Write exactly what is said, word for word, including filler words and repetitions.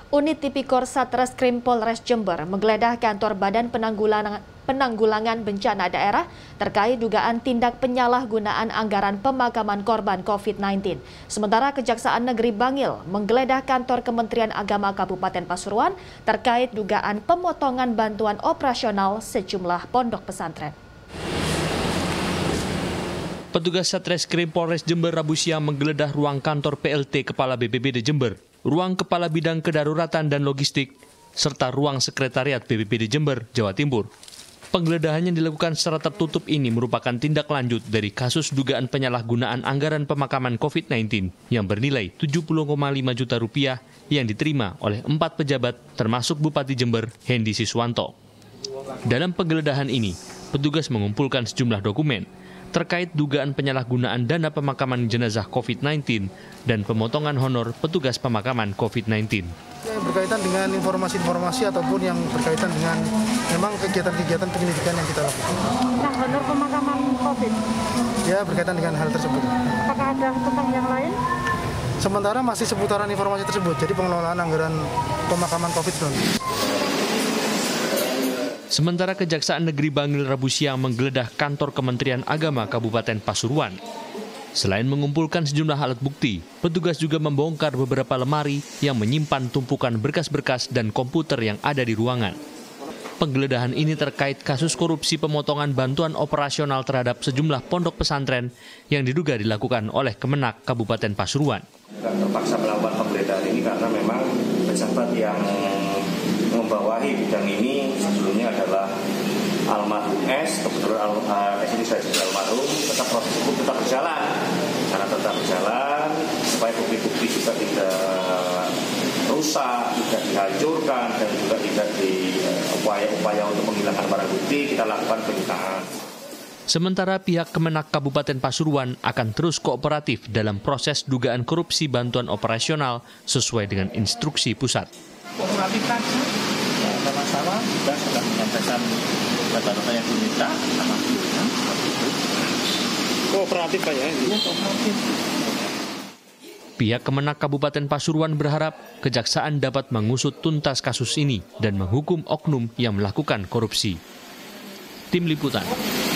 Unit Tipikor Satreskrim Polres Jember menggeledah kantor Badan Penanggulangan, Penanggulangan Bencana Daerah terkait dugaan tindak penyalahgunaan anggaran pemakaman korban COVID sembilan belas. Sementara Kejaksaan Negeri Bangil menggeledah kantor Kementerian Agama Kabupaten Pasuruan terkait dugaan pemotongan bantuan operasional sejumlah pondok pesantren. Petugas Satreskrim Polres Jember Rabu siang menggeledah ruang kantor P L T Kepala B P B D Jember, ruang Kepala Bidang Kedaruratan dan Logistik, serta ruang Sekretariat B P B D Jember, Jawa Timur. Penggeledahan yang dilakukan secara tertutup ini merupakan tindak lanjut dari kasus dugaan penyalahgunaan anggaran pemakaman COVID sembilan belas yang bernilai tujuh puluh koma lima juta rupiah yang diterima oleh empat pejabat termasuk Bupati Jember, Hendy Siswanto. Dalam penggeledahan ini, petugas mengumpulkan sejumlah dokumen terkait dugaan penyalahgunaan dana pemakaman jenazah COVID sembilan belas dan pemotongan honor petugas pemakaman COVID sembilan belas. Yang berkaitan dengan informasi-informasi ataupun yang berkaitan dengan memang kegiatan-kegiatan penyelidikan yang kita lakukan. Nah, honor pemakaman COVID? Ya, berkaitan dengan hal tersebut. Apakah ada tentang yang lain? Sementara masih seputaran informasi tersebut, jadi pengelolaan anggaran pemakaman COVID sembilan belas. Sementara Kejaksaan Negeri Bangil Rabu siang menggeledah kantor Kementerian Agama Kabupaten Pasuruan. Selain mengumpulkan sejumlah alat bukti, petugas juga membongkar beberapa lemari yang menyimpan tumpukan berkas-berkas dan komputer yang ada di ruangan. Penggeledahan ini terkait kasus korupsi pemotongan bantuan operasional terhadap sejumlah pondok pesantren yang diduga dilakukan oleh Kemenak Kabupaten Pasuruan. Terpaksa melakukan penggeledahan ini karena memang pejabat yang membawahi bidang ini sebelumnya adalah almarhum S, kebetulan uh, S ini saya juga almarhum, tetap proses hukum tetap berjalan, karena tetap berjalan supaya bukti-bukti juga tidak rusak, tidak dihancurkan dan juga tidak di upaya-upaya untuk menghilangkan barang bukti kita lakukan penyitaan. Sementara pihak Kemenak Kabupaten Pasuruan akan terus kooperatif dalam proses dugaan korupsi bantuan operasional sesuai dengan instruksi pusat. Kooperatif saja, ya, sama-sama kita sudah menyampaikan data-data yang diminta sama beliau seperti itu. Kooperatif Pak ya? Iya, kooperatif. Pihak Kemenak Kabupaten Pasuruan berharap Kejaksaan dapat mengusut tuntas kasus ini dan menghukum oknum yang melakukan korupsi. Tim Liputan.